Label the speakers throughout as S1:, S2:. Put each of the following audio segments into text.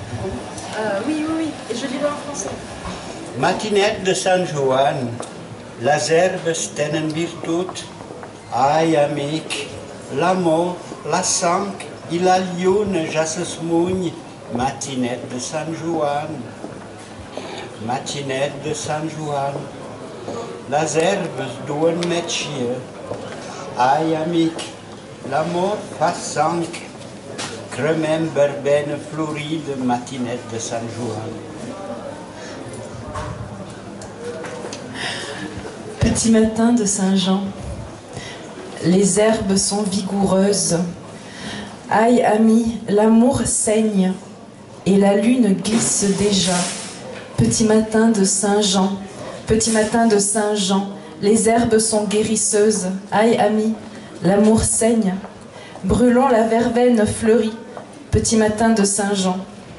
S1: Oui, oui, oui, et je lis en français.
S2: Matinette de San Juan, las herbes tenen virtut. Ai, amic, l'amor, la sang i la lluna ja s'esmuny. Matinette de San Juan, matinette de San Juan, las herbes duen metge. Ai, amic, l'amor fa sang. Cremem verbena floride, matinette de San Juan.
S3: Petit matin de Saint-Jean, les herbes sont vigoureuses. Aïe, ami, l'amour saigne et la lune glisse déjà. Petit matin de Saint-Jean, petit matin de Saint-Jean, les herbes sont guérisseuses. Aïe, ami, l'amour saigne. Brûlons la verveine fleurie. Petit matin de Saint-Jean.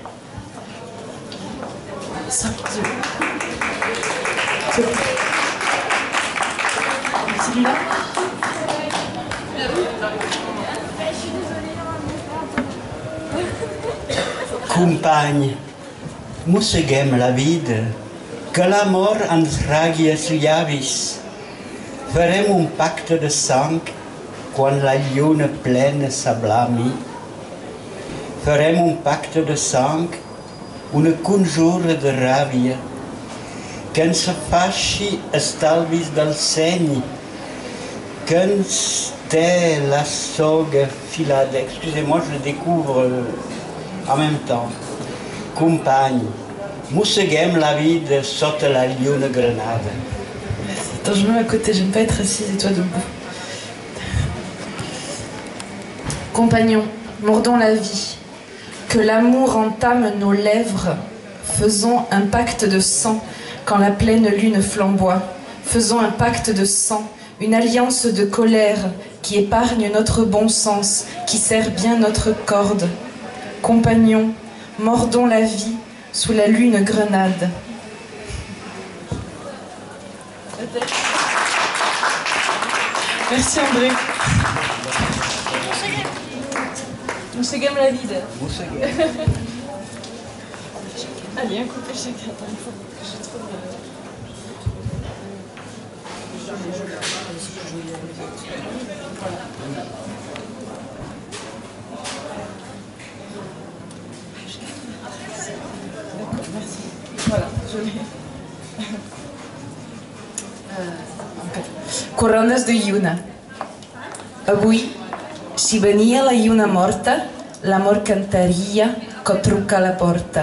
S3: Celui-là.
S2: Company, mosseguem la vida, que l'amor ens ragui els llavis. Farem un pacte de sang quan la lluna plena s'ablami. Farem un pacte de sang, una conjura de ràbia, que ens faci estalvis del seny, que ens té la soga filada. Excusez-moi, je le découvre en même temps. Compagne, mosseguem la vida sota la lluna granada.
S3: Attends, je me mets à côté, j'aime pas être assise et toi debout. Compagnons, mordons la vie. Que l'amour entame nos lèvres. Faisons un pacte de sang quand la pleine lune flamboie. Faisons un pacte de sang, une alliance de colère qui épargne notre bon sens, qui serre bien notre corde. Compagnons, mordons la vie sous la lune grenade. Merci André. Mosseguem la vida. Allez, un coupé chacun. Il faut que je trouve... D'accord, merci. Voilà, je l'ai. Corrones de lluna. Avui, si venia la lluna morta, l'amor cantaria que truca a la porta.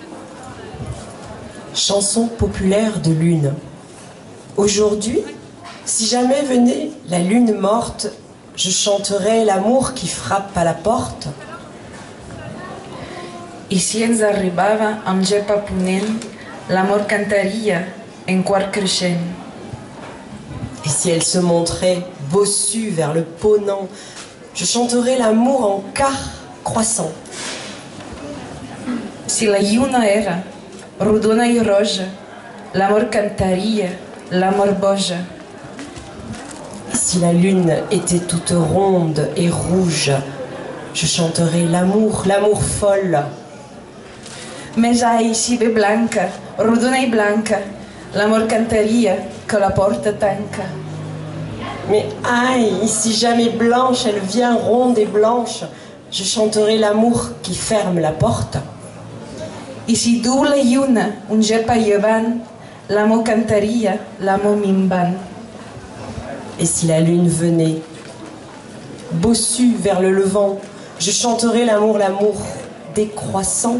S4: Chanson populaire de lune. Aujourd'hui, si jamais venait la lune morte, je chanterais l'amour qui frappe à la porte.
S3: I si ens arribava amb gepa ponent, l'amor cantaria en quart creixent.
S4: Et si elle se montrait bossue vers le ponant, je chanterais l'amour en quart croissant.
S3: Si la lluna era rodona i roja, l'amor cantaria l'amor boja.
S4: Et si la lune était toute ronde et rouge, je chanterais l'amour, l'amour folle.
S3: Més ai, si ve blanca, rodona i blanca, l'amor cantaria que la porta tanca.
S4: Mais aïe, si jamais blanche, elle vient ronde et blanche, je chanterai l'amour qui ferme la porte.
S3: I si du la lluna un gep a llevant, l'amor cantaria l'amor minvant.
S4: Et si la lune venait, bossue vers le levant, je chanterai l'amour, l'amour décroissant.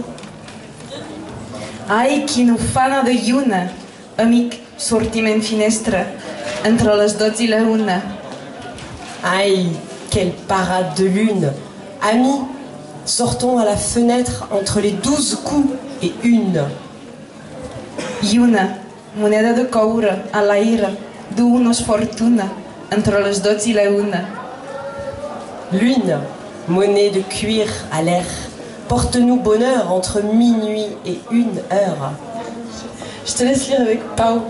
S3: Ai, quina ufana de lluna, amic, sortim en finestra, entre les 12 i la 1.
S4: Aïe, quelle parade de lune! Amis, sortons à la fenêtre entre les 12 coups et une.
S3: Lluna, moneda de coure a l'aire, du-nos fortuna, entre les 12 i la 1.
S4: Lune, monnaie de cuir à l'air, porte-nous bonheur entre minuit et 1 heure.
S3: Je te laisse lire avec Pau.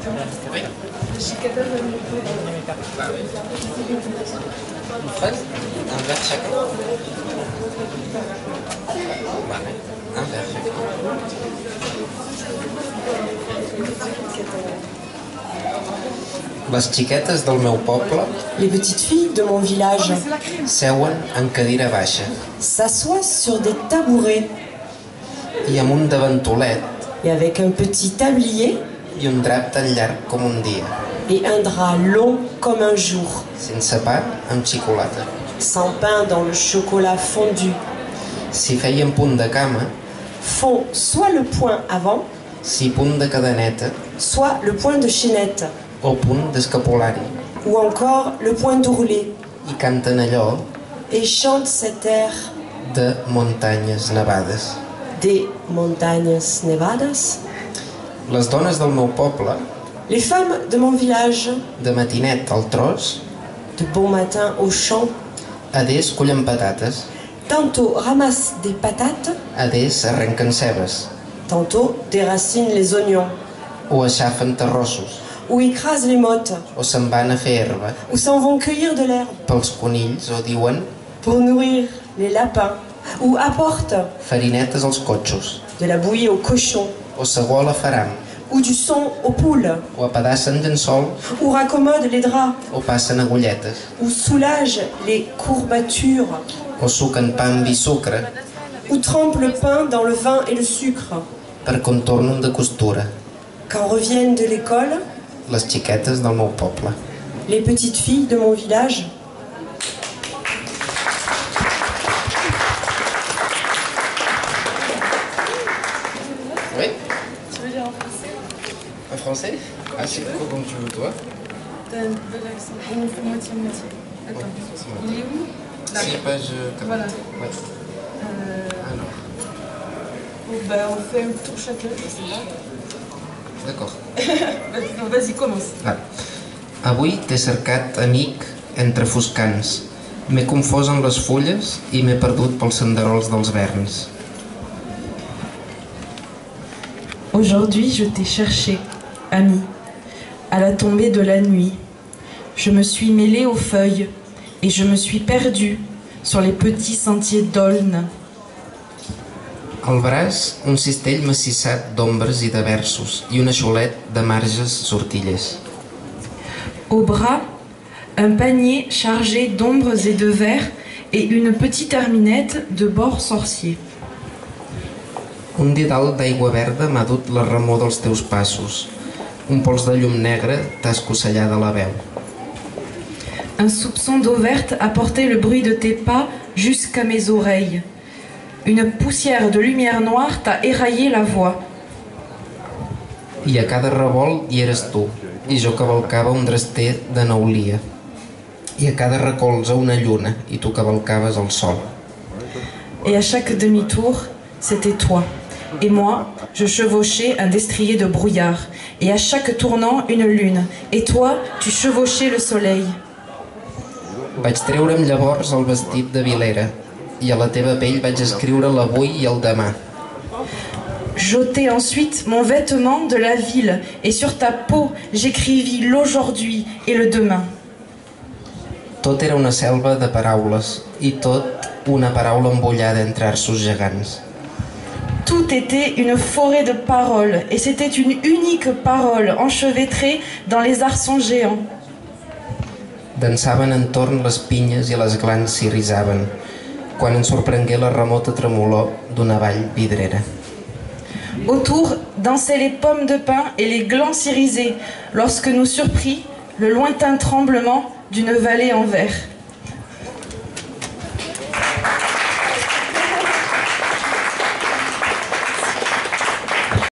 S5: Une fraise, un verre chacun. Vale, un verre chacun. Les xiquetes del meu poble
S4: Les petites filles de mon village
S5: seuen en cadira baixa
S4: s'assoient sur des tabourets
S5: i amb un davantolet
S4: et avec un petit tablier
S5: i un drap tan llarg com un dia,
S4: et un drap long comme un jour,
S5: sense pa, amb xocolata.
S4: sans pain dans le chocolat fondu,
S5: Si feien punt de cama,
S4: font soit le point avant,
S5: si punt de cadeneta
S4: soit le point de chaînette,
S5: o punt d'escapulari,
S4: ou encore le point d'ourlet,
S5: i canten allò
S4: et chantent cet air
S5: de muntanyes nevades.
S4: des montagnes nevadas.
S5: Les dones del meu poble,
S4: Les femmes de mon village,
S5: de matinet al tros,
S4: de bon matin au champ,
S5: adés cullen patates,
S4: tantôt ramassent des patates,
S5: adés arrenquen cebes,
S4: tantôt déracinent les oignons,
S5: o aixafen terrossos,
S4: ou écrasent les mottes,
S5: o se'n van a fer herba
S4: ou s'en vont cueillir de l'herbe
S5: pels conills, o diuen
S4: pour nourrir les lapins, ou apportent
S5: farinetes als cotxos,
S4: de la bouillie aux cochons,
S5: o segó a la faram,
S4: ou du son aux poules,
S5: o apadassen llençol,
S4: ou raccommodent les draps,
S5: o passen agulletes,
S4: ou soulagent les courbatures,
S5: o suquen pa amb vi sucre
S4: ou trempent le pain dans le vin et le sucre.
S5: per quan tornen de costura,
S4: Quand reviennent de l'école,
S5: les xiquetes del meu poble.
S4: les petites filles de mon village
S5: Oui?
S1: Tu veux dire en français?
S5: En français? Ah, c'est quoi comme tu veux, toi?
S1: T'as un bel accent. On fait moitié-moitié. Attends. Il est où? Là.
S5: C'est page 4.
S1: Voilà.
S5: Ouais. Alors,
S1: Bon, bah, on fait un tour chacun, je sais pas.
S5: d'accord.
S1: Vas-y, commence.
S5: Vale. Avui t'he cercat, amic, entre foscans. M'he confós amb les fulles i m'he perdut pels senderols dels verns.
S3: Aujourd'hui, je t'ai cherché, ami, à la tombée de la nuit. Je me suis mêlée aux feuilles et je me suis perdue sur les petits sentiers d'Aulne.
S5: Al braç, un cistell massissat d'ombres i de versos i un aixolet de marges sortilles.
S3: Au bras, un panier chargé d'ombres et de vers et une petite herminette de bords sorciers.
S5: Un didal d'aigua verda m'ha dut la remor dels teus passos. Un pols de llum negre t'ha escossellat de la veu.
S3: Un soupçon d'eau verte a porté le bruit de tes pas jusqu'à mes oreilles. Une poussière de lumière noire t'a éraillé la voix.
S5: I a cada revolt hi eres tu, i jo cavalcava un drester de neulia. I a cada recolze una lluna, i tu cavalcaves el sol.
S3: Et à chaque demi-tour, c'était toi. Et moi, je chevauchais un destrier de brouillard. Et à chaque tournant, une lune. Et toi, tu chevauchais le soleil.
S5: Vaig treure'm llavors el vestit de vilera, i a la teva pell vaig escriure l'avui i el demà.
S3: J'ôtai ensuite mon vêtement de la ville. Et sur ta peau, j'écrivis l'aujourd'hui et le demain.
S5: Tot era una selva de paraules, i tot una paraula embollada entre arços gegants.
S3: Tout était une forêt de paroles, et c'était une unique parole enchevêtrée dans les arçons géants.
S5: Dansaven entorn les pinyes i les glans s'irisaven, quan ens sorprengué la remota tremolor d'una vall vidrera.
S3: Autour dansaient les pommes de pin et les glands irisés, lorsque nous surprit le lointain tremblement d'une vallée en verre.